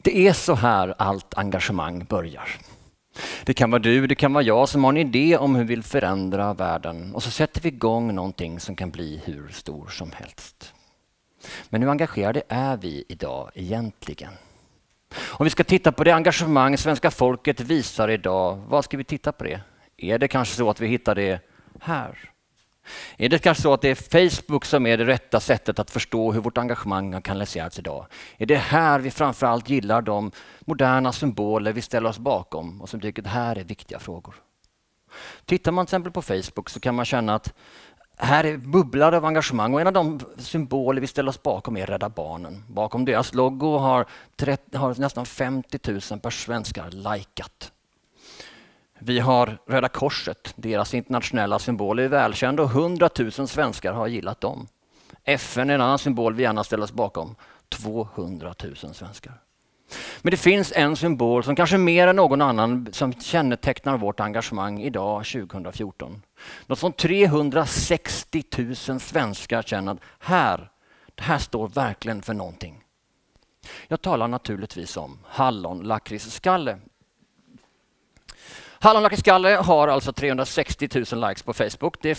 Det är så här allt engagemang börjar. Det kan vara du, det kan vara jag som har en idé om hur vi vill förändra världen och så sätter vi igång någonting som kan bli hur stor som helst. Men hur engagerade är vi idag egentligen? Om vi ska titta på det engagemang svenska folket visar idag, vad ska vi titta på det? Är det kanske så att vi hittar det här? Är det kanske så att det är Facebook som är det rätta sättet att förstå hur vårt engagemang kan kanaliseras idag? Är det här vi framförallt gillar de moderna symboler vi ställer oss bakom och som tycker att det här är viktiga frågor? Tittar man till exempel på Facebook så kan man känna att här är bubblar av engagemang och en av de symboler vi ställer oss bakom är Rädda Barnen. Bakom deras logo har nästan 50 000 svenskar likat. Vi har Röda Korset, deras internationella symbol är välkänd och 100 000 svenskar har gillat dem. FN är en annan symbol vi gärna ställer oss bakom, 200 000 svenskar. Men det finns en symbol som kanske mer än någon annan som kännetecknar vårt engagemang idag 2014. Något som 360 000 svenskar känner att det här står verkligen för någonting. Jag talar naturligtvis om hallonlakritsskalle. Hallonlakritsskalle har alltså 360 000 likes på Facebook. Det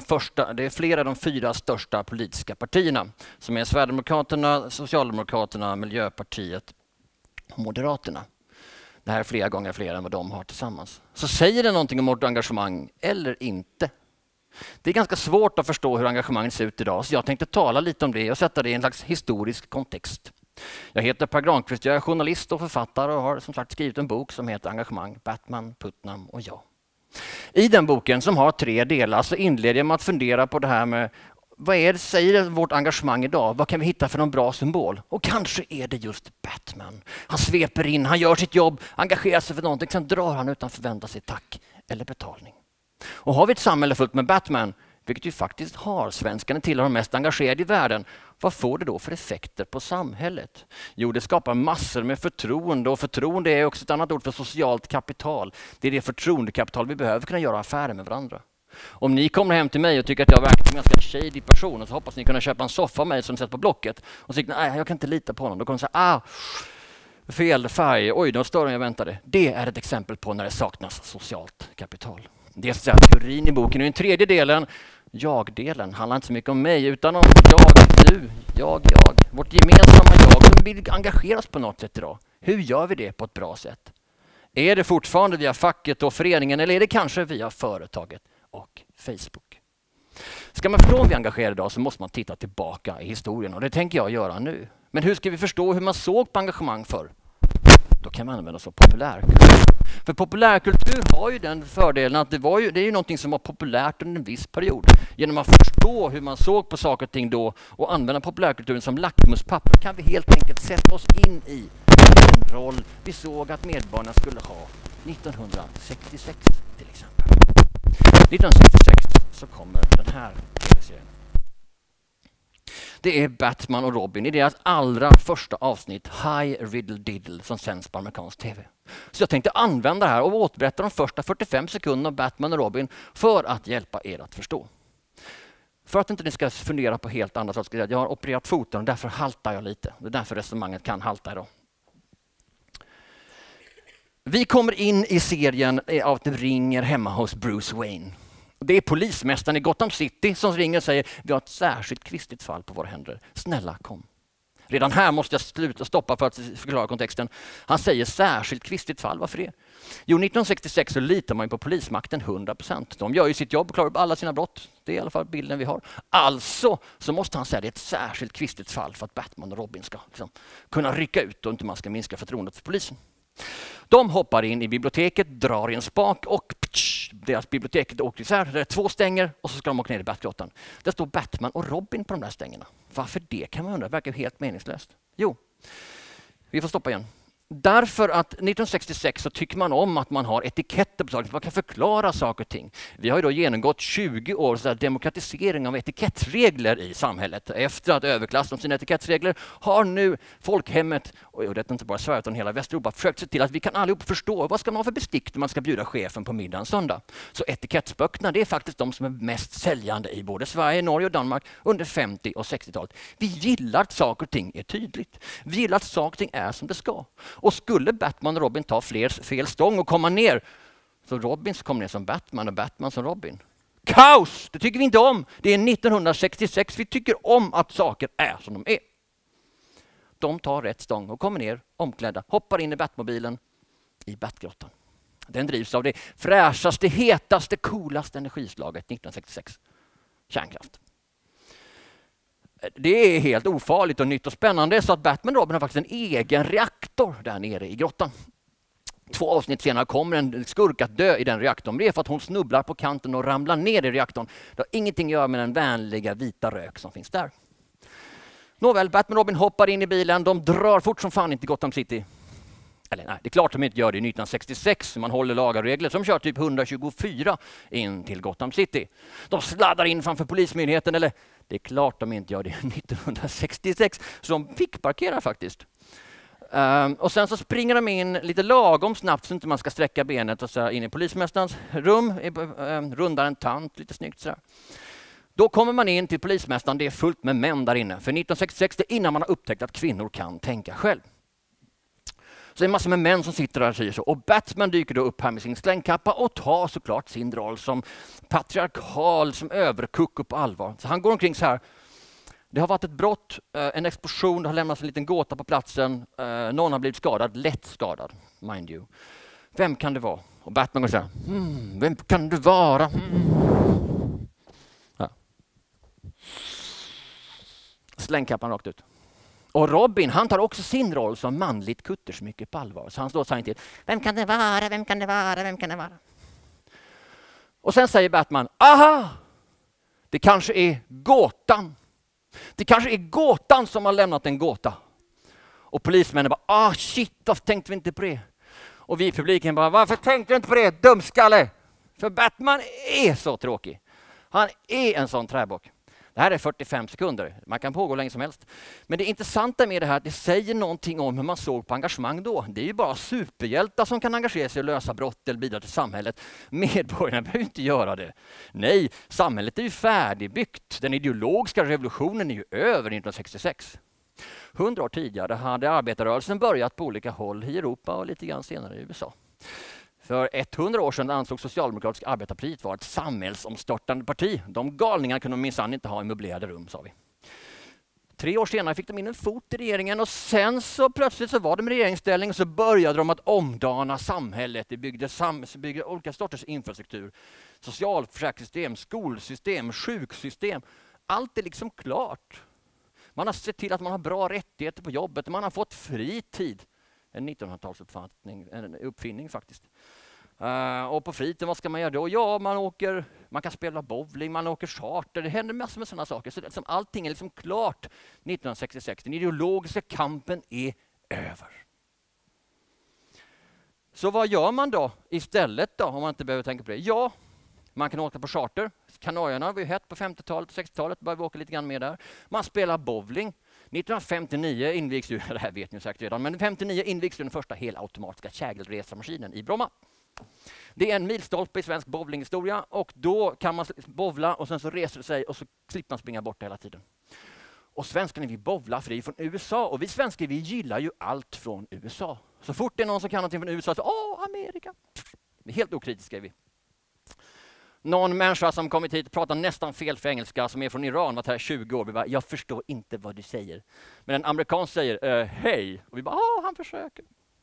är flera av de 4 största politiska partierna som är Sverigedemokraterna, Socialdemokraterna, Miljöpartiet och Moderaterna. Det här är flera gånger fler än vad de har tillsammans. Så säger det någonting om vårt engagemang eller inte? Det är ganska svårt att förstå hur engagemanget ser ut idag så jag tänkte tala lite om det och sätta det i en slags historisk kontext. Jag heter Per Granqvist, jag är journalist och författare och har som sagt skrivit en bok som heter Engagemang, Batman, Putnam och jag. I den boken som har 3 delar så inleder jag med att fundera på det här med vad är det säger vårt engagemang idag? Vad kan vi hitta för någon bra symbol? Och kanske är det just Batman. Han sveper in, han gör sitt jobb, engagerar sig för någonting, sen drar han utan förvänta sig tack eller betalning. Och har vi ett samhälle fullt med Batman, vilket vi faktiskt har, svenskarna tillhör de mest engagerade i världen, vad får det då för effekter på samhället? Jo, det skapar massor med förtroende och förtroende är också ett annat ord för socialt kapital. Det är det förtroendekapital vi behöver för att kunna göra affärer med varandra. Om ni kommer hem till mig och tycker att jag verkar som en ganska shady person så hoppas ni kunna köpa en soffa av mig som sätter på Blocket och så nej, jag kan inte lita på honom. Då kommer ni säga, fel färg, oj, det var större än jag väntade. Det är ett exempel på när det saknas socialt kapital. Det är så här, teorin i boken. Och den 3:e delen, jag-delen, handlar inte så mycket om mig utan om jag, du, jag. Vårt gemensamma jag som vill engagera oss på något sätt idag. Hur gör vi det på ett bra sätt? Är det fortfarande via facket och föreningen eller är det kanske via företaget och Facebook? Ska man förstå om vi är engagerade idag så måste man titta tillbaka i historien och det tänker jag göra nu. Men hur ska vi förstå hur man såg på engagemang förr? Då kan man använda sig av populärkultur. För populärkultur har ju den fördelen att det är ju någonting som var populärt under en viss period. Genom att förstå hur man såg på saker och ting då och använda populärkulturen som lackmuspapper kan vi helt enkelt sätta oss in i den roll vi såg att medborgarna skulle ha 1966 till exempel. 1966 så kommer den här serien. Det är Batman och Robin i deras allra första avsnitt, Hi Riddle Diddle, som sänds på amerikansk tv. Så jag tänkte använda det här och återberätta de första 45 sekunderna av Batman och Robin för att hjälpa er att förstå. För att inte ni ska fundera på helt andra saker, jag har opererat foten och därför haltar jag lite. Det är därför resonemanget kan halta idag. Vi kommer in i serien av att det ringer hemma hos Bruce Wayne. Det är polismästaren i Gotham City som ringer och säger vi har ett särskilt kvistigt fall på våra händer. Snälla kom. Redan här måste jag stoppa för att förklara kontexten. Han säger särskilt kvistigt fall. Varför det? Jo, 1966 så litar man ju på polismakten 100%. De gör ju sitt jobb och klarar upp alla sina brott. Det är i alla fall bilden vi har. Alltså så måste han säga att det är ett särskilt kvistigt fall för att Batman och Robin ska kunna rycka ut och inte man ska minska förtroendet för polisen. De hoppar in i biblioteket, drar i en spak och deras biblioteket åker isär. Det är 2 stänger och så ska de åka ner i Batgrottan. Det står Batman och Robin på de där stängerna. Varför det kan man undra? Det verkar helt meningslöst. Jo, vi får stoppa igen. Därför att 1966 så tycker man om att man har etiketter på saker. Man kan förklara saker och ting. Vi har ju då genomgått 20 års demokratisering av etikettregler i samhället. Efter att överklassen om sina etikettsregler har nu folkhemmet, och det är inte bara Sverige utan hela Västeuropa, försökt se till att vi kan allihop förstå vad ska man ha för bestick när man ska bjuda chefen på middagen söndag. Så etikettsböckerna, det är faktiskt de som är mest säljande i både Sverige, Norge och Danmark under 50- och 60-talet. Vi gillar att saker och ting är tydligt. Vi gillar att saker och ting är som det ska. Och skulle Batman och Robin ta fel stång och komma ner, så Robin kommer ner som Batman och Batman som Robin. Kaos! Det tycker vi inte om. Det är 1966. Vi tycker om att saker är som de är. De tar rätt stång och kommer ner omklädda, hoppar in i Batmobilen i Batgrottan. Den drivs av det fräschaste, hetaste, coolaste energislaget 1966. Kärnkraft. Det är helt ofarligt och nytt och spännande så att Batman och Robin har faktiskt en egen reaktor där nere i grottan. 2 avsnitt senare kommer en skurk att dö i den reaktorn. Det är för att hon snubblar på kanten och ramlar ner i reaktorn. Det har ingenting att göra med den vänliga vita rök som finns där. Nåväl, Batman och Robin hoppar in i bilen. De drar fort som fan in till Gotham City. Eller nej, det är klart de inte gör det 1966. Man håller lagar och regler. De kör typ 124 in till Gotham City. De sladdar in framför polismyndigheten. Eller det är klart de inte gör det 1966. Så de fick parkera faktiskt. Och sen så springer de in lite lagom snabbt så inte man ska sträcka benet och så in i polismästarens rum. Rundar en tant lite snyggt sådär. Då kommer man in till polismästaren. Det är fullt med män där inne. För 1966 det är innan man har upptäckt att kvinnor kan tänka själv. Så det är massor med män som sitter där och säger så. Och Batman dyker då upp här med sin slängkappa och tar såklart sin roll som patriarkal, som överkuck på allvar. Så han går omkring så här. Det har varit ett brott, en explosion, det har lämnats en liten gåta på platsen. Någon har blivit skadad, lätt skadad, mind you. Vem kan det vara? Och Batman går så här. Vem kan det vara? Ja. Slängkappan rakt ut. Och Robin, han tar också sin roll som manligt kuttersmycke på allvar. Så han står så här till. Vem kan det vara? Vem kan det vara? Vem kan det vara? Och sen säger Batman, aha! Det kanske är gåtan. Det kanske är gåtan som har lämnat en gåta. Och polismännen bara, shit, varför tänkte vi inte på det? Och vi i publiken bara, varför tänkte du inte på det, dumskalle? För Batman är så tråkig. Han är en sån träbock. Det här är 45 sekunder. Man kan pågå länge som helst. Men det intressanta med det här, det säger någonting om hur man såg på engagemang då. Det är ju bara superhjältar som kan engagera sig och lösa brott eller bidra till samhället. Medborgarna behöver inte göra det. Nej, samhället är ju färdigbyggt. Den ideologiska revolutionen är ju över 1966. 100 år tidigare hade arbetarrörelsen börjat på olika håll i Europa och lite grann senare i USA. För 100 år sedan ansåg Socialdemokratiska arbetarpartiet vara ett samhällsomstörtande parti. De galningarna kunde de minsann inte ha i möblerade rum, sa vi. 3 år senare fick de in en fot i regeringen och sen så plötsligt så var de i regeringsställning och så började de att omdana samhället. Det byggde olika sorters infrastruktur. Socialförsäkringssystem, skolsystem, sjuksystem. Allt är liksom klart. Man har sett till att man har bra rättigheter på jobbet. Man har fått fritid. En 1900-talsuppfinning, en uppfinning faktiskt. Och på fritiden, vad ska man göra då? Ja, man kan spela bowling, man åker charter. Det händer massor med sådana saker. Så liksom, allting är liksom klart 1966. Den ideologiska kampen är över. Så vad gör man då istället då, om man inte behöver tänka på det? Ja, man kan åka på charter. Kanarierna var ju hett på 50-talet och 60-talet. Började vi åka lite grann med där. Man spelar bowling. 1959 invigs ju, det här vet ni säkert redan, men 1959 invigs den första helautomatiska kägelresamaskinen i Bromma. Det är en milstolpe i svensk bowlinghistoria och då kan man bowla och sen så reser det sig och så slipper man springa bort hela tiden. Och svenskarna vi bowlar för det är från USA och vi svenskar vi gillar ju allt från USA. Så fort det är någon som kan någonting från USA så Amerika. Vi är helt okritiska är vi. Någon människa som kommit hit och pratar nästan fel för engelska som är från Iran, varit här 20 år. Vi bara, jag förstår inte vad du säger. Men en amerikan säger hej. Och vi bara, han försöker.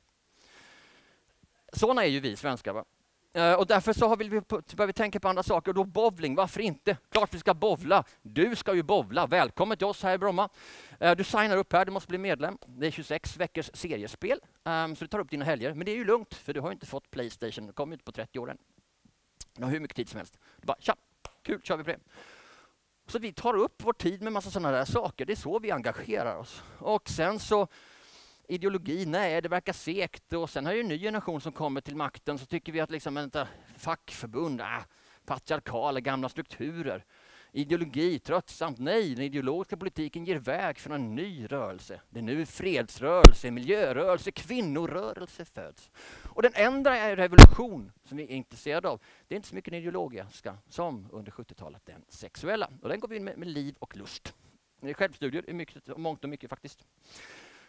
Såna är ju vi svenskar va. Och därför så börjar vi tänka på andra saker. Och då bowling, varför inte? Klart vi ska bowla. Du ska ju bowla. Välkommen till oss här i Bromma. Du signar upp här, du måste bli medlem. Det är 26 veckors seriespel. Så du tar upp dina helger. Men det är ju lugnt, för du har ju inte fått PlayStation. Du kommer inte på 30 år än. Du har hur mycket tid som helst. Du bara, tja, kul, kör vi på det. Så vi tar upp vår tid med massa sådana där saker. Det är så vi engagerar oss. Och sen så ideologi, nej det verkar segt. Och sen har ju en ny generation som kommer till makten så tycker vi att liksom fackförbund, patriarkala gamla strukturer. Ideologi, tröttsamt, nej. Den ideologiska politiken ger väg för en ny rörelse. Det är nu fredsrörelse, miljörörelse, kvinnorörelse föds. Och den enda är revolution som vi är intresserade av. Det är inte så mycket den ideologiska som under 70-talet den sexuella. Och den går vi in med liv och lust. Det är självstudier, mångt och mycket faktiskt.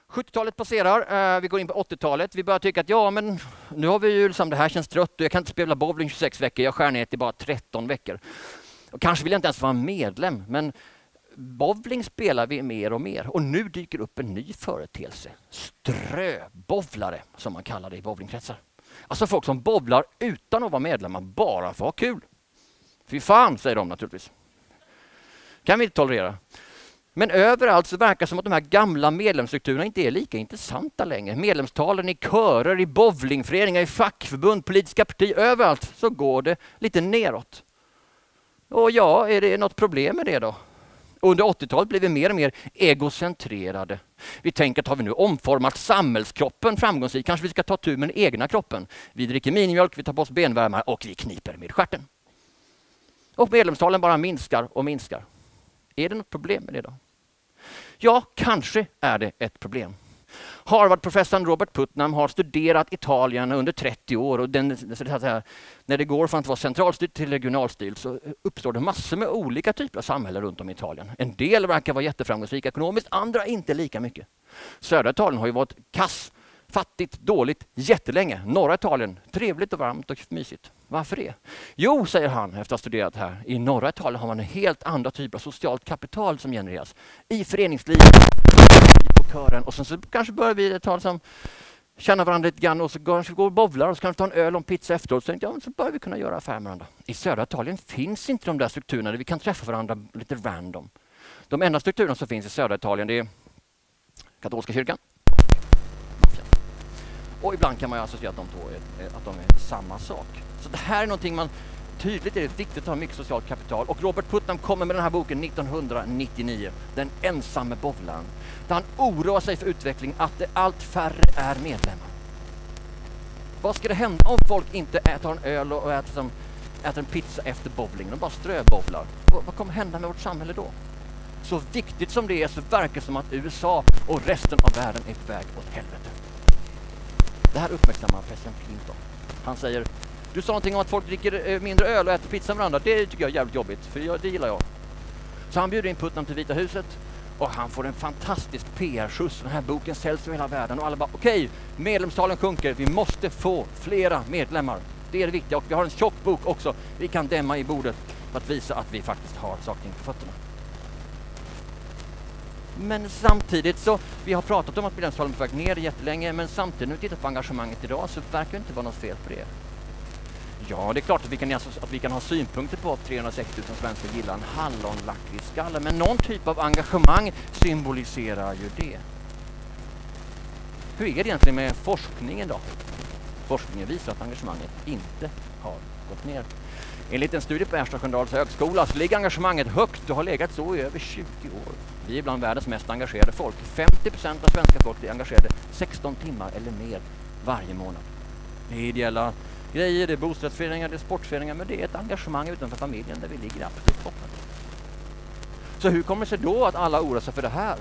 70-talet passerar, vi går in på 80-talet. Vi börjar tycka att ja, men nu har vi ju liksom, det här känns trött och jag kan inte spela bowling 26 veckor. Jag skär ner till bara 13 veckor. Och kanske vill jag inte ens vara medlem, men bowling spelar vi mer och mer. Och nu dyker upp en ny företeelse. Ströbowlare, som man kallar det i bowlingkretsar. Alltså folk som bowlar utan att vara medlemmar, bara för att ha kul. Fy fan, säger de naturligtvis. Kan vi inte tolerera. Men överallt så verkar det som att de här gamla medlemsstrukturerna inte är lika intressanta längre. Medlemstalen i körer, i bowlingföreningar, i fackförbund, politiska partier, överallt så går det lite neråt. Och ja, är det något problem med det då? Under 80-talet blev vi mer och mer egocentrerade. Vi tänker att har vi nu omformat samhällskroppen framgångsrikt, kanske vi ska ta tur med den egna kroppen. Vi dricker minimjölk, vi tar på oss benvärmare och vi kniper med stjärten. Och medlemstalen bara minskar och minskar. Är det något problem med det då? Ja, kanske är det ett problem. Harvard-professorn Robert Putnam har studerat Italien under 30 år och när det går från att vara centralstyrt till regionalstyrt så uppstår det massor med olika typer av samhällen runt om i Italien. En del verkar vara jätteframgångsrika ekonomiskt, andra inte lika mycket. Södra Italien har ju varit kass, fattigt, dåligt jättelänge. Norra Italien, trevligt och varmt och mysigt. Varför det? Jo, säger han efter att ha studerat här, i norra Italien har man en helt andra typer av socialt kapital som genereras. I föreningslivet, på kören och sen så kanske börjar vi ta som känna varandra lite grann och så kanske vi går och bowlar och så kanske ta en öl och en pizza efteråt. Så börjar vi kunna göra affärer med varandra. I södra Italien finns inte de där strukturerna där vi kan träffa varandra lite random. De enda strukturerna som finns i södra Italien det är katolska kyrkan. Och ibland kan man ju associera att de är samma sak. Så det här är någonting man tydligt är det viktigt att ha mycket socialt kapital. Och Robert Putnam kommer med den här boken 1999, Den ensamme bowlaren. Där han oroar sig för utvecklingen att det allt färre är medlemmar. Vad ska det hända om folk inte äter en öl och äter en pizza efter bowlingen? De bara ströbowlar. Vad kommer hända med vårt samhälle då? Så viktigt som det är så verkar det som att USA och resten av världen är på väg åt helvete. Det här uppmärksammar president Clinton. Han säger, du sa någonting om att folk dricker mindre öl och äter pizza med varandra. Det tycker jag är jävligt jobbigt, för det gillar jag. Så han bjuder in Putnam till Vita huset och han får en fantastisk PR-skjuts. Den här boken säljs över hela världen och alla bara, okej, medlemstalen sjunker. Vi måste få flera medlemmar. Det är det viktiga och vi har en tjock bok också. Vi kan dämma i bordet för att visa att vi faktiskt har saker på fötterna. Men samtidigt så, vi har pratat om att medlemstalen är på väg ner jättelänge, men samtidigt när vi tittar på engagemanget idag så verkar det inte vara något fel på det. Ja, det är klart att vi kan ha synpunkter på att 360 000 svenskar gillar en hallonlakritsskalle, men någon typ av engagemang symboliserar ju det. Hur är det egentligen med forskningen då? Forskningen visar att engagemanget inte har gått ner. Enligt en studie på Ersta Sköndals högskola så ligger engagemanget högt och har legat så i över 20 år. Vi är bland världens mest engagerade folk. 50% av svenska folk är engagerade 16 timmar eller mer varje månad. Det är ideella grejer, det är bostadsföreningar, det är sportföreningar, men det är ett engagemang utanför familjen där vi ligger absolut toppen. Så hur kommer det sig då att alla oroar sig för det här?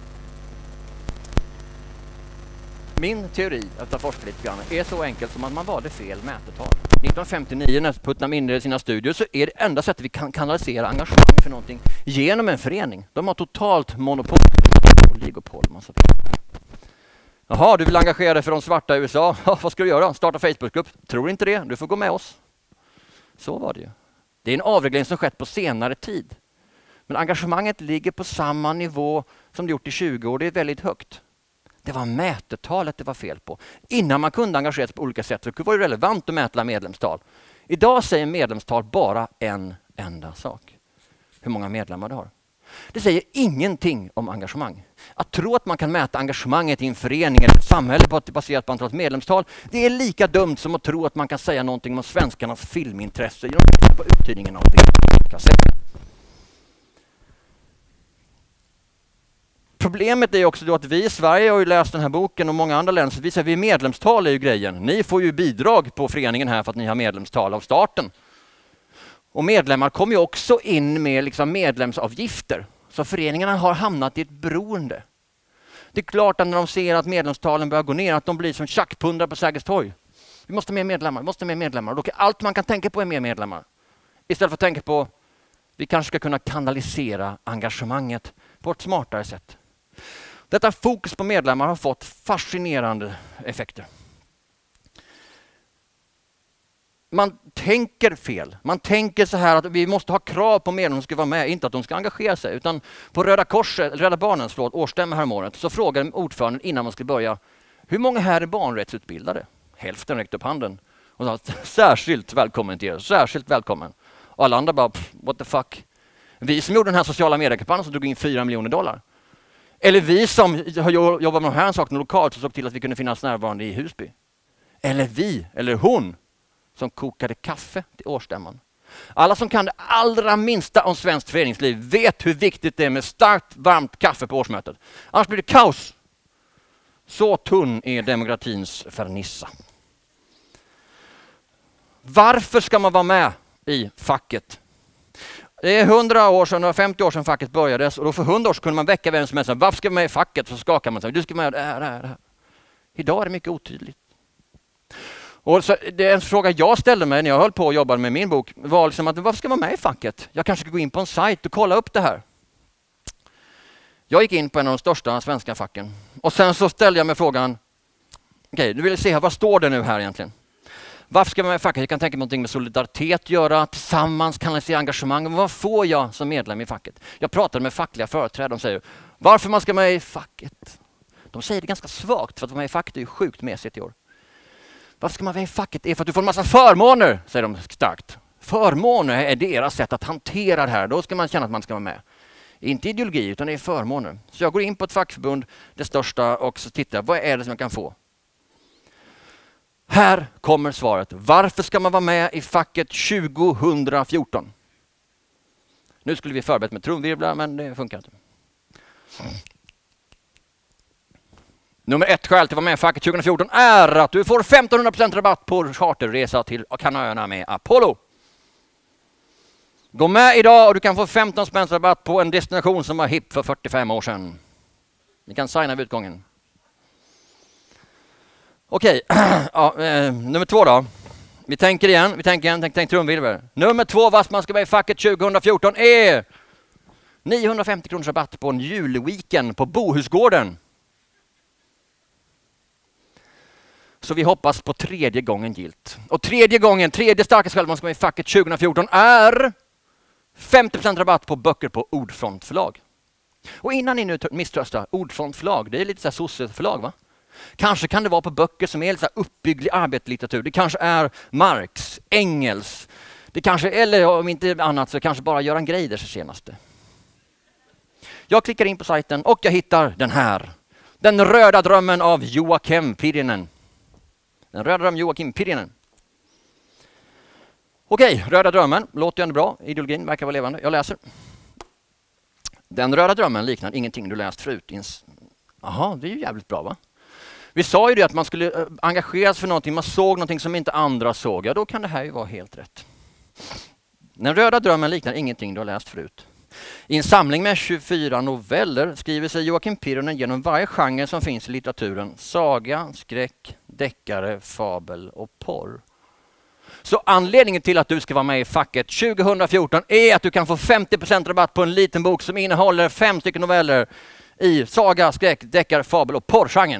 Min teori efter forskningsprogrammen är så enkel som att man valde fel mätetal. 1959 när Putnam inledde sina studier så är det enda sättet vi kan kanalisera engagemang för någonting genom en förening. De har totalt monopol. Oligopol, man så. Jaha, du vill engagera dig för de svarta i USA? Vad ska du göra? Starta Facebookgrupp? Tror inte det, du får gå med oss. Så var det ju. Det är en avreglering som skett på senare tid. Men engagemanget ligger på samma nivå som det gjort i 20 år. Det är väldigt högt. Det var mätetalet det var fel på. Innan man kunde engagera sig på olika sätt så var det relevant att mäta medlemstal. Idag säger medlemstal bara en enda sak. Hur många medlemmar du har. Det säger ingenting om engagemang. Att tro att man kan mäta engagemanget i en förening eller ett samhälle baserat på antalet medlemstal, det är lika dumt som att tro att man kan säga någonting om svenskarnas filmintresse genom att titta på uthyrningen av kassetter. Problemet är också då att vi i Sverige har ju läst den här boken och många andra länder så visar vi medlemstal är ju grejen. Ni får ju bidrag på föreningen här för att ni har medlemstal av starten. Och medlemmar kommer ju också in med liksom medlemsavgifter. Så föreningarna har hamnat i ett beroende. Det är klart att när de ser att medlemstalen börjar gå ner att de blir som tjackpundrar på Sergels torg. Vi måste ha mer medlemmar, vi måste ha mer medlemmar. Och då kan allt man kan tänka på är mer medlemmar. Istället för att tänka på vi kanske ska kunna kanalisera engagemanget på ett smartare sätt. Detta fokus på medlemmar har fått fascinerande effekter. Man tänker fel. Man tänker så här att vi måste ha krav på medlemmar som ska vara med, inte att de ska engagera sig. Utan på Rädda Barnens årsstämma häromåret så frågade ordföranden innan man skulle börja: hur många här är barnrättsutbildade? Hälften räckte upp handen. Och sa särskilt välkommen till er, särskilt välkommen. Och alla andra bara, what the fuck? Vi som gjorde den här sociala mediekampanjen som drog in $4 miljoner. Eller vi som har jobbat med de här sakerna lokalt och såg till att vi kunde finnas närvarande i Husby. Eller vi, eller hon, som kokade kaffe till årsstämman. Alla som kan det allra minsta om svenskt föreningsliv vet hur viktigt det är med starkt varmt kaffe på årsmötet. Annars blir det kaos. Så tunn är demokratins fernissa. Varför ska man vara med i facket? Det är 100 år sedan, 150 år sedan facket börjades, och då för 100 år sedan kunde man väcka vem som helst. Varför ska man med i facket? Så skakar man sig. Du ska med det här. Idag är det mycket otydligt. Och så, det är en fråga jag ställde mig när jag höll på att jobba med min bok var liksom att varför ska man med i facket? Jag kanske ska gå in på en sajt och kolla upp det här. Jag gick in på en av de största svenska facken och sen så ställde jag mig frågan, okej, du vill se här, vad står det nu här egentligen? Varför ska man med i facket? Jag kan tänka mig någonting med solidaritet göra, tillsammans kanalisera engagemang. Men vad får jag som medlem i facket? Jag pratade med fackliga företrädare, de säger varför man ska med i facket? De säger det ganska svagt, för att vara med i facket är ju sjukt mesigt i år. Varför ska man vara i facket? Det är för att du får en massa förmåner, säger de starkt. Förmåner är deras sätt att hantera det här. Då ska man känna att man ska vara med. Inte ideologi, utan det är förmåner. Så jag går in på ett fackförbund, det största, och så tittar vad är det som jag kan få. Här kommer svaret. Varför ska man vara med i facket 2014? Nu skulle vi förberett med trumvirvlar, men det funkar inte. Nummer 1 skäl till att vara med i facket 2014 är att du får 1500% rabatt på charterresa till Kanarieöarna med Apollo. Gå med idag och du kan få 15% rabatt på en destination som var hipp för 45 år sedan. Ni kan signa vid utgången. Okej, ja, nummer 2 då. Vi tänker igen, tänk trumvirvel. Nummer 2, vad man ska vara i facket 2014 är 950 kronors rabatt på en julweekend på Bohusgården. Så vi hoppas på tredje gången gilt. Och tredje starka skäl man ska vara i facket 2014 är 50% rabatt på böcker på Ordfront förlag. Och innan ni nu misströstar, Ordfront förlag, det är lite så här sosse-förlag, va? Kanske kan det vara på böcker som är lite så här uppbygglig arbetslitteratur. Det kanske är Marx, Engels. Det kanske, eller om inte annat så kanske bara Göran Greiders senaste. Jag klickar in på sajten och jag hittar den här. Den röda drömmen av Joakim Pirinen. Den röda drömmen Joakim Pirinen. Okej, röda drömmen. Låter ju ändå bra. Ideologin verkar vara levande. Jag läser. Den röda drömmen liknar ingenting du läst förut. Jaha, det är ju jävligt bra, va? Vi sa ju det att man skulle engageras för någonting. Man såg någonting som inte andra såg. Ja, då kan det här ju vara helt rätt. Den röda drömmen liknar ingenting du har läst förut. I en samling med 24 noveller skriver sig Joakim Pirinen genom varje genre som finns i litteraturen. Saga, skräck, deckare, fabel och porr. Så anledningen till att du ska vara med i facket 2014 är att du kan få 50% rabatt på en liten bok som innehåller 5 stycken noveller i saga, skräck, deckare, fabel och porrgenren.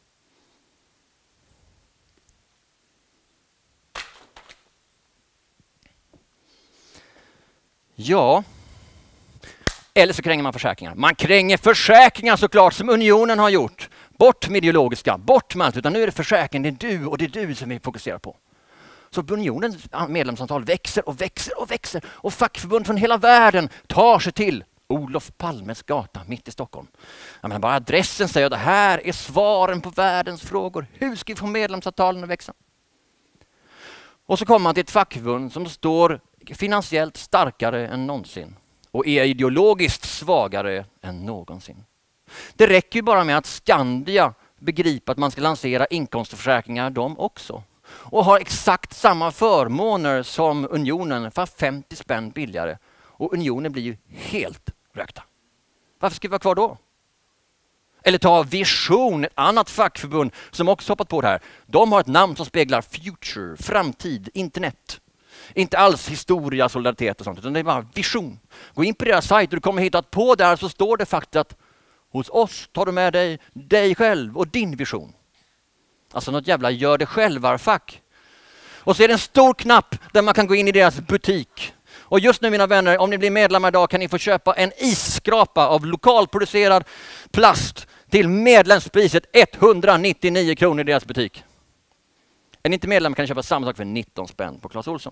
Ja, eller så kränger man försäkringar. Man kränger försäkringar såklart, som Unionen har gjort. Bort med ideologiska, bort med allt, utan nu är det försäkring, det är du som vi fokuserar på. Så Unionens medlemsantal växer och växer och växer, och fackförbund från hela världen tar sig till Olof Palmes gata mitt i Stockholm. Jag menar, bara adressen säger att det här är svaren på världens frågor. Hur ska vi få medlemsavtalen att växa? Och så kommer man till ett fackförbund som står finansiellt starkare än någonsin och är ideologiskt svagare än någonsin. Det räcker ju bara med att Skandia begriper att man ska lansera inkomstförsäkringar de också. Och har exakt samma förmåner som Unionen, för 50 spänn billigare. Och Unionen blir ju helt rökta. Varför ska vi vara kvar då? Eller ta Vision, ett annat fackförbund som också hoppat på det här. De har ett namn som speglar future, framtid, internet. Inte alls historia, solidaritet och sånt, utan det är bara vision. Gå in på deras sajt och du kommer hitta att på där så står det faktiskt att Hos oss tar du med dig själv och din vision. Alltså något jävla gör det självar-fack. Och så är det en stor knapp där man kan gå in i deras butik. Och just nu mina vänner, om ni blir medlemmar idag kan ni få köpa en isskrapa av lokalproducerad plast till medlemspriset 199 kronor i deras butik. Är ni inte medlem kan ni köpa samma sak för 19 spänn på Clas Ohlson.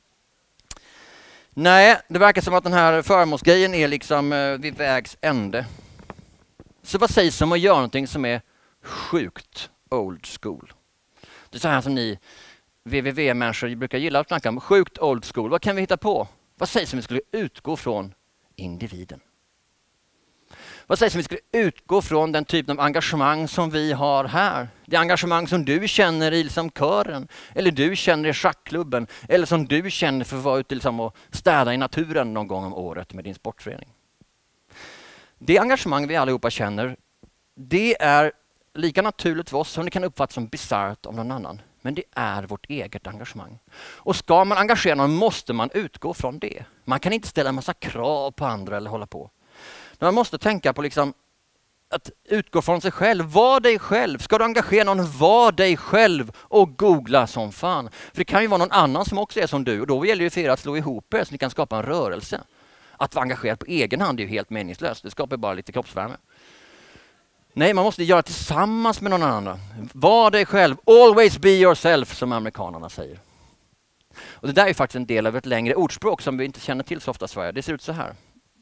Nej, det verkar som att den här förmånsgrejen är liksom vid vägs ände. Så vad sägs om att göra någonting som är sjukt old school? Det är så här som ni www-människor brukar gilla att snacka om. Sjukt old school. Vad kan vi hitta på? Vad sägs om vi skulle utgå från individen? Vad sägs om vi skulle utgå från den typen av engagemang som vi har här? Det engagemang som du känner i liksom kören, eller du känner i schackklubben, eller som du känner för att vara ute liksom och städa i naturen någon gång om året med din sportförening. Det engagemang vi allihopa känner, det är lika naturligt för oss som det kan uppfattas som bisarrt av någon annan. Men det är vårt eget engagemang. Och ska man engagera någon måste man utgå från det. Man kan inte ställa en massa krav på andra eller hålla på. Man måste tänka på liksom att utgå från sig själv. Var dig själv. Ska du engagera någon, var dig själv och googla som fan. För det kan ju vara någon annan som också är som du och då gäller det för er att slå ihop er så ni kan skapa en rörelse. Att vara engagerad på egen hand är ju helt meningslöst. Det skapar bara lite kroppsvärme. Nej, man måste göra tillsammans med någon annan. Var dig själv. Always be yourself, som amerikanerna säger. Och det där är faktiskt en del av ett längre ordspråk som vi inte känner till så ofta i Sverige. Det ser ut så här.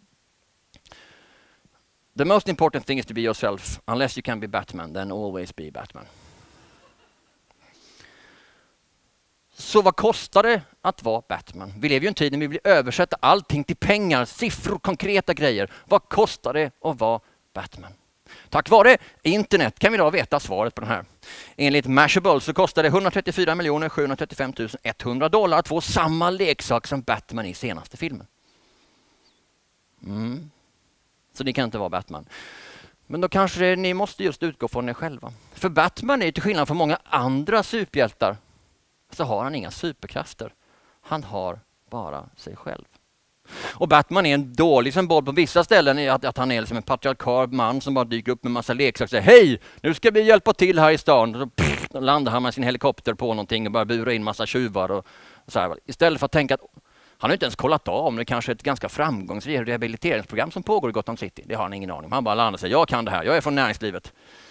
The most important thing is to be yourself. Unless you can be Batman, then always be Batman. Så vad kostar det att vara Batman? Vi lever ju i en tid när vi vill översätta allting till pengar, siffror, konkreta grejer. Vad kostar det att vara Batman? Tack vare internet kan vi idag veta svaret på den här. Enligt Mashable så kostar det 134 735 100 dollar att få samma leksak som Batman i senaste filmen. Så ni kan inte vara Batman. Men då kanske ni måste just utgå från er själva. För Batman är till skillnad från många andra superhjältar så har han inga superkrafter. Han har bara sig själv. Och Batman är en dålig symbol på vissa ställen i att han är liksom en patriarkal man som bara dyker upp med massa leksaker och säger hej, nu ska vi hjälpa till här i stan. Då landar han med sin helikopter på någonting och börjar bura in massa tjuvar. Och så här. Istället för att tänka att han har inte ens kollat av om det kanske är ett ganska framgångsrikt rehabiliteringsprogram som pågår i Gotham City. Det har han ingen aning om. Han bara landar och säger jag kan det här, jag är från näringslivet.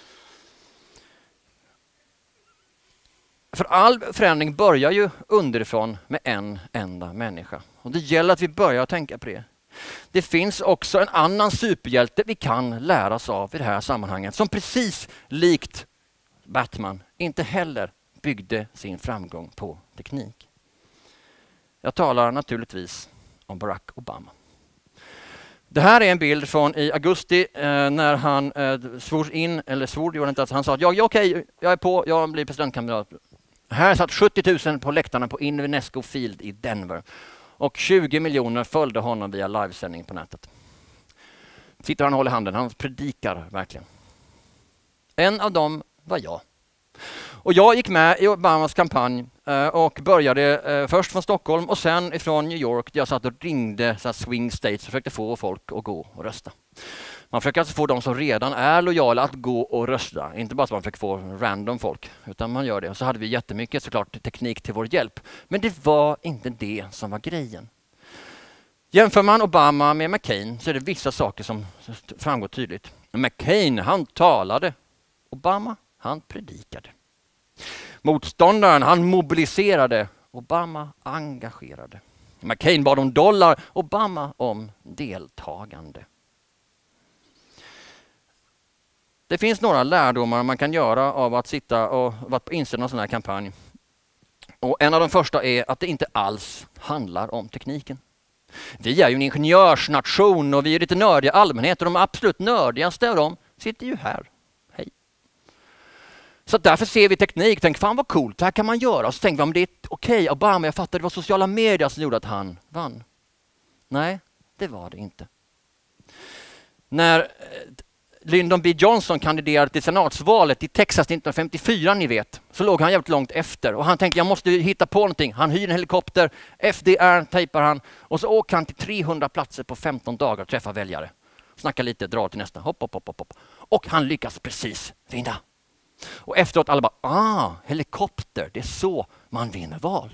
För all förändring börjar ju underifrån med en enda människa. Och det gäller att vi börjar tänka på det. Det finns också en annan superhjälte vi kan lära oss av i det här sammanhanget. Som precis likt Batman inte heller byggde sin framgång på teknik. Jag talar naturligtvis om Barack Obama. Det här är en bild från i augusti när han han sa att jag är på, jag blir presidentkandidat. Här satt 70 000 på läktarna på Invesco Field i Denver. Och 20 miljoner följde honom via livesändning på nätet. Sitter han och håller handen, han predikar verkligen. En av dem var jag. Och jag gick med i Obamas kampanj och började först från Stockholm och sen ifrån New York där jag satt och ringde så swing states och försökte få folk att gå och rösta. Man försöker alltså få de som redan är lojala att gå och rösta. Inte bara så man försöker få random folk, utan man gör det. Och så hade vi jättemycket såklart teknik till vår hjälp. Men det var inte det som var grejen. Jämför man Obama med McCain så är det vissa saker som framgår tydligt. McCain, han talade. Obama, han predikade. Motståndaren, han mobiliserade. Obama engagerade. McCain bad om dollar. Obama om deltagande. Det finns några lärdomar man kan göra av att sitta och vara på insidan av en sån här kampanj. Och en av de första är att det inte alls handlar om tekniken. Vi är ju en ingenjörsnation och vi är lite nördiga allmänhet och de absolut nördigaste av dem sitter ju här. Hej. Så därför ser vi teknik och tänker fan vad coolt, det här kan man göra. Och så tänker vi om det är okej, Obama, jag fattar det var sociala medier som gjorde att han vann. Nej, det var det inte. När Lyndon B. Johnson kandiderade till senatsvalet i Texas 1954, ni vet, så låg han jävligt långt efter. Och han tänkte, jag måste hitta på någonting. Han hyr en helikopter, FDR tejpar han och så åker han till 300 platser på 15 dagar och träffar väljare. Snacka lite, dra till nästa. Hopp, hopp, hopp, hopp. Och han lyckas precis vinna. Och efteråt alla bara, helikopter, det är så man vinner val.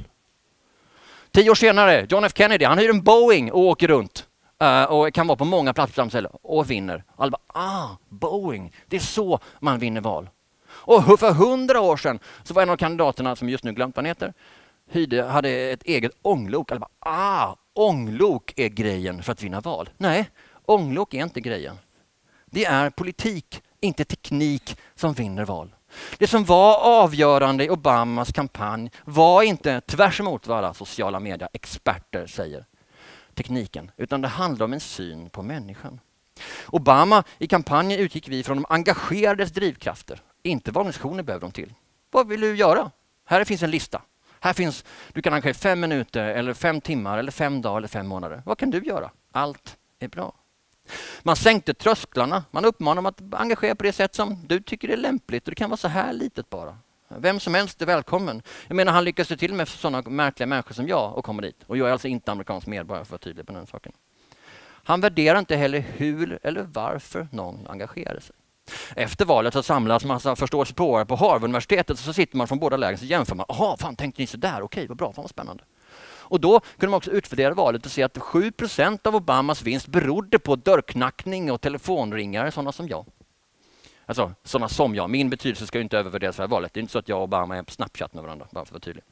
10 år senare, John F Kennedy, han hyr en Boeing och åker runt. Och kan vara på många platser samtidigt och vinner. Alla bara, Boeing, det är så man vinner val. Och för 100 år sedan så var en av kandidaterna, som just nu glömt vad han heter, hade ett eget ånglok. Alla bara, ånglok är grejen för att vinna val. Nej, ånglok är inte grejen. Det är politik, inte teknik, som vinner val. Det som var avgörande i Obamas kampanj var inte, tvärs emot vad alla sociala medier experter säger, tekniken, utan det handlar om en syn på människan. Obama i kampanjen utgick vi från de engagerades drivkrafter, inte vad organisationer behöver de till. Vad vill du göra? Här finns en lista. Här finns, du kan engagera 5 minuter eller 5 timmar eller 5 dagar eller 5 månader. Vad kan du göra? Allt är bra. Man sänkte trösklarna. Man uppmanar dem att engagera på det sätt som du tycker är lämpligt. Och det kan vara så här litet bara. Vem som helst är välkommen. Jag menar, han lyckas ju till med sådana märkliga människor som jag och kommer dit. Och jag är alltså inte amerikansk medborgare, för att vara tydlig på den saken. Han värderar inte heller hur eller varför någon engagerar sig. Efter valet så samlas massa förståsigpåare på Harvard-universitetet, så sitter man från båda lägen och jämför man. Jaha, fan tänkte ni så där? Okej, vad bra, fan vad spännande. Och då kunde man också utvärdera valet och se att 7% av Obamas vinst berodde på dörrknackning och telefonringare, sådana som jag. Alltså, sådana som jag. Min betydelse ska ju inte övervärderas för valet. Det är inte så att jag och Obama är på Snapchat med varandra, bara för att vara tydlig.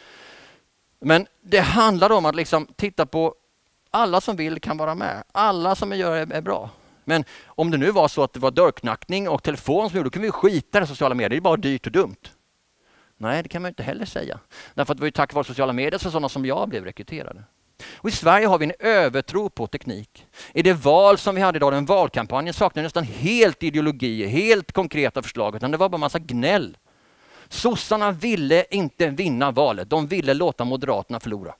Men det handlar om att liksom titta på alla som vill kan vara med. Alla som gör är bra. Men om det nu var så att det var dörrknackning och telefon som gjorde, då kan vi skita i sociala medier. Det är bara dyrt och dumt. Nej, det kan man inte heller säga. Därför att det var ju tack vare sociala medier så sådana som jag blev rekryterade. Och i Sverige har vi en övertro på teknik. I det val som vi hade idag, den valkampanjen, saknade nästan helt ideologi, helt konkreta förslag, utan det var bara massa gnäll. Sossarna ville inte vinna valet. De ville låta Moderaterna förlora.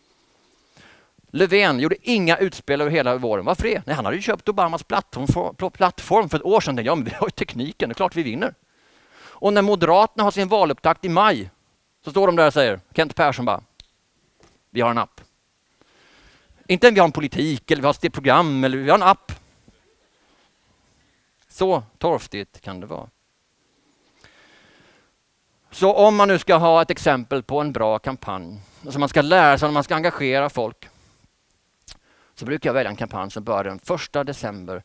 Löfven gjorde inga utspel över hela våren. Varför det? Nej, han hade ju köpt Obamas plattform för ett år sedan. Ja, men vi har ju tekniken, det är klart vi vinner. Och när Moderaterna har sin valupptakt i maj så står de där och säger, Kent Persson bara, vi har en app. Inte vi har en politik eller vi har ett program, eller vi har en app. Så torftigt kan det vara. Så om man nu ska ha ett exempel på en bra kampanj, alltså man ska lära sig, man ska engagera folk, så brukar jag välja en kampanj som börjar den 1 december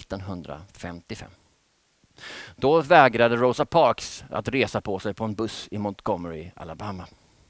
1955. Då vägrade Rosa Parks att resa på sig på en buss i Montgomery, Alabama.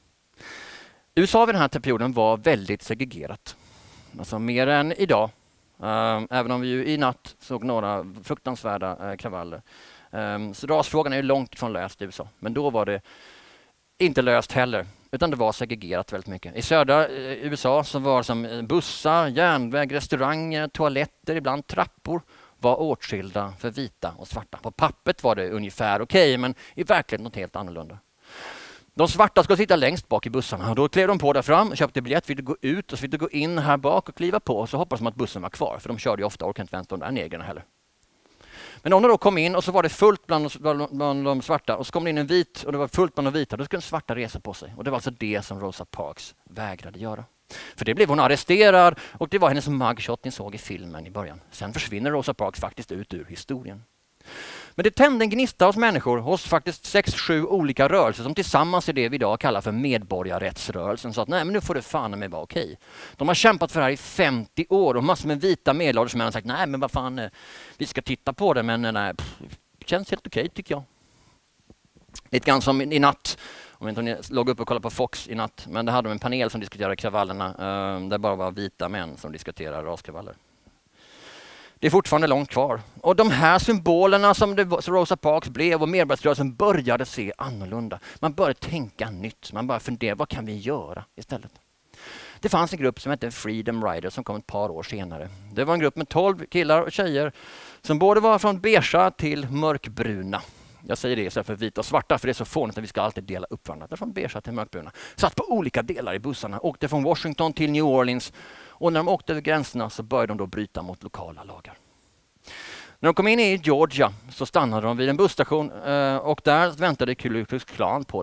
USA vid den här perioden var väldigt segregerat. Alltså mer än idag. Även om vi ju i natt såg några fruktansvärda kravaller. Så rasfrågan är ju långt ifrån löst i USA. Men då var det inte löst heller. Utan det var segregerat väldigt mycket. I södra USA så var det som bussar, järnväg, restauranger, toaletter, ibland trappor var åtskilda för vita och svarta. På pappret var det ungefär okej, men i verkligheten något helt annorlunda. De svarta skulle sitta längst bak i bussarna och då klev de på där fram, köpte biljett, ville gå ut och så ville gå in här bak och kliva på och så hoppades de att bussen var kvar, för de körde ju ofta och orkade inte vänta de där negrarna heller. Men när de då kom in och så var det fullt bland de svarta och så kom det in en vit och det var fullt bland de vita, då skulle den svarta resa på sig. Och det var alltså det som Rosa Parks vägrade göra. För det blev hon arresterad och det var hennes mugshot ni såg i filmen i början. Sen försvinner Rosa Parks faktiskt ut ur historien. Men det tände en gnista hos människor, hos faktiskt 6-7 olika rörelser som tillsammans är det vi idag kallar för medborgarrättsrörelsen. Så att nej, men nu får det fan med vara okej. De har kämpat för det här i 50 år och massor med vita medelålders män har sagt nej men vad fan, vi ska titta på det men nej, det känns helt okej tycker jag. Lite grann som i natt, om inte ni låg upp och kollade på Fox i natt, men det hade de en panel som diskuterade kravallerna där bara var vita män som diskuterade raskravaller. Det är fortfarande långt kvar. Och de här symbolerna som Rosa Parks blev och medborgarrörelsen började se annorlunda. Man började tänka nytt. Man började fundera, vad kan vi göra istället? Det fanns en grupp som hette Freedom Riders som kom ett par år senare. Det var en grupp med 12 killar och tjejer som både var från beige till mörkbruna. Jag säger det istället för vita och svarta för det är så fånigt att vi ska alltid dela upp varandra. Från beige till mörkbruna. Satt på olika delar i bussarna. Åkte från Washington till New Orleans. Och när de åkte över gränserna så började de då bryta mot lokala lagar. När de kom in i Georgia så stannade de vid en busstation och där väntade Ku Klux Klan på dem.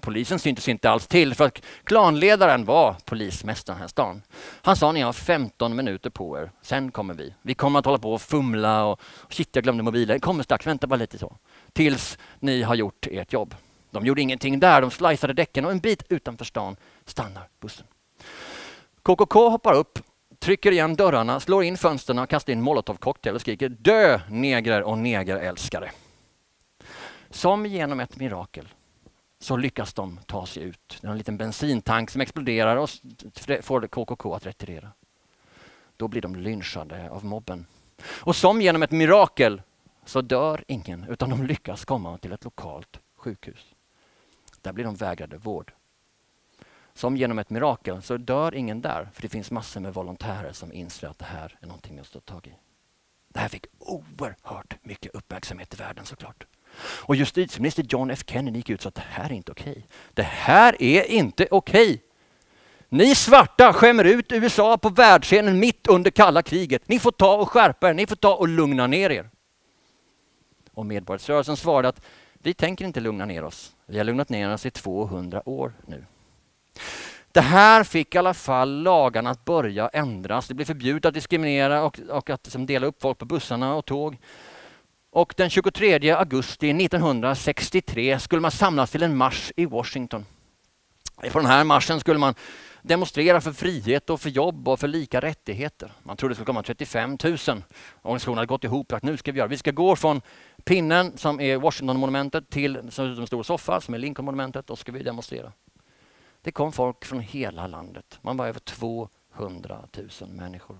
Polisen syntes inte alls till för att klanledaren var polismästaren här i stan. Han sa, ni har 15 minuter på er, sen kommer vi. Vi kommer att hålla på och fumla och shit, jag glömde mobilen. Kommer strax, vänta bara lite så. Tills ni har gjort ert jobb. De gjorde ingenting där, de sliceade däcken och en bit utanför stan stannar bussen. KKK hoppar upp, trycker igen dörrarna, slår in fönsterna och kastar in molotovcocktail och skriker dö negrer och negerälskare. Som genom ett mirakel så lyckas de ta sig ut. Det är en liten bensintank som exploderar och får KKK att retirera. Då blir de lynchade av mobben. Och som genom ett mirakel så dör ingen utan de lyckas komma till ett lokalt sjukhus. Där blir de vägrade vård. Som genom ett mirakel så dör ingen där för det finns massor med volontärer som inser att det här är någonting vi måste ta tag i. Det här fick oerhört mycket uppmärksamhet i världen såklart. Och justitieminister John F. Kennedy gick ut så att det här är inte okej. Det här är inte okej. Ni svarta skämmer ut USA på världsscenen mitt under kalla kriget. Ni får ta och skärpa er, ni får ta och lugna ner er. Och medborgarrörelsen svarade att vi tänker inte lugna ner oss. Vi har lugnat ner oss i 200 år nu. Det här fick i alla fall lagarna att börja ändras. Det blev förbjudet att diskriminera och att dela upp folk på bussarna och tåg. Och den 23 augusti 1963 skulle man samlas till en marsch i Washington. På den här marschen skulle man demonstrera för frihet och för jobb och för lika rättigheter. Man trodde det skulle komma 35 000. Organisationen hade gått ihop och sagt nu ska vi göra. Vi ska gå från pinnen som är Washington-monumentet till en stor soffa som är Lincoln-monumentet och ska vi demonstrera. Det kom folk från hela landet. Man var över 200 000 människor.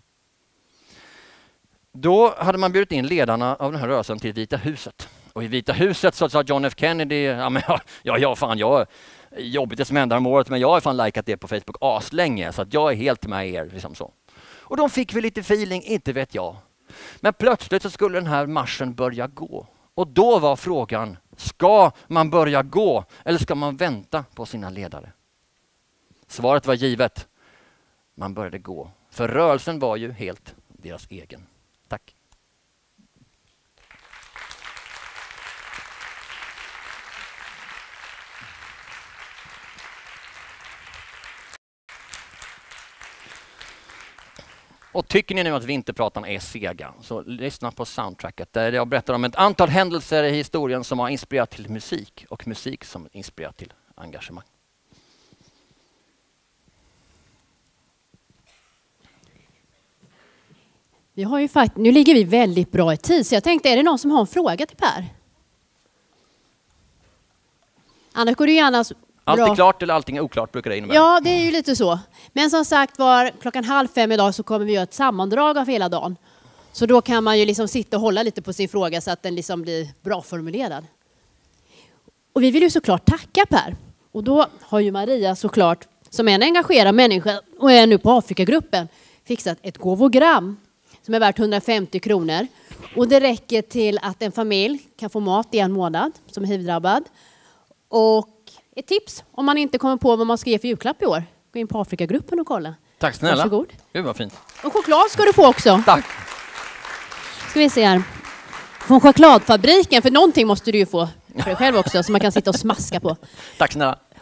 Då hade man bjudit in ledarna av den här rörelsen till Vita huset. Och i Vita huset så sa John F. Kennedy, jag jobbigt det som händer om året men jag har fan likat det på Facebook aslänge så att jag är helt med er. Liksom så. Och de fick väl lite feeling, inte vet jag. Men plötsligt så skulle den här marschen börja gå. Och då var frågan, ska man börja gå eller ska man vänta på sina ledare? Svaret var givet. Man började gå. För rörelsen var ju helt deras egen. Tack. Och tycker ni nu att vinterpratan är sega så lyssna på soundtracket där jag berättar om ett antal händelser i historien som har inspirerat till musik och musik som inspirerat till engagemang. Vi har ju nu ligger vi väldigt bra i tid så jag tänkte, är det någon som har en fråga till Per? Annars går det gärna allt är klart eller allting är oklart brukar det innebära. Ja, det är ju lite så. Men som sagt var, 4:30 idag så kommer vi göra ett sammandrag av hela dagen. Så då kan man ju liksom sitta och hålla lite på sin fråga så att den liksom blir bra formulerad. Och vi vill ju såklart tacka Per. Och då har ju Maria såklart, som är en engagerad människa och är nu på Afrikagruppen, fixat ett gåvogram som är värt 150 kronor. Och det räcker till att en familj kan få mat i en månad som är HIV-drabbad. Och ett tips, om man inte kommer på vad man ska ge för julklapp i år, gå in på Afrikagruppen och kolla. Tack snälla. Varsågod. Gud vad fint. Och choklad ska du få också. Tack. Ska vi se här. Från chokladfabriken, för någonting måste du ju få för dig själv också, så man kan sitta och smaska på. Tack snälla.